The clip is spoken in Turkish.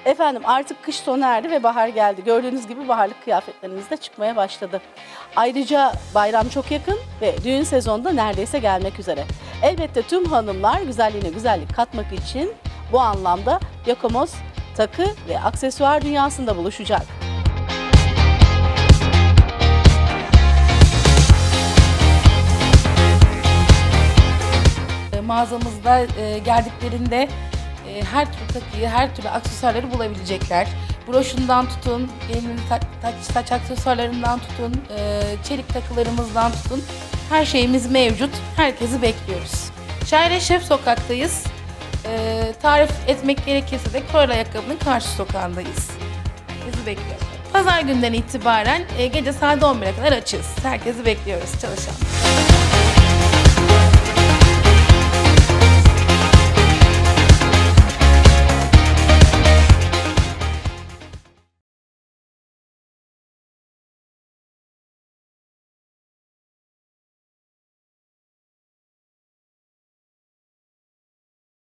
Efendim artık kış sona erdi ve bahar geldi. Gördüğünüz gibi baharlık kıyafetlerimiz de çıkmaya başladı. Ayrıca bayram çok yakın ve düğün sezonu da neredeyse gelmek üzere. Elbette tüm hanımlar güzelliğine güzellik katmak için bu anlamda Yakomos takı ve aksesuar dünyasında buluşacak. Mağazamızda geldiklerinde her türlü takıyı, her türlü aksesuarları bulabilecekler. Broşundan tutun, gelinin saç aksesuarlarından tutun, çelik takılarımızdan tutun. Her şeyimiz mevcut. Herkesi bekliyoruz. Şaire Şef sokaktayız. Tarif etmek gerekirse de Koral Ayakkabı'nın karşı sokağındayız. Herkesi bekliyoruz. Pazar günden itibaren gece saat 11'e kadar açığız. Herkesi bekliyoruz çalışan.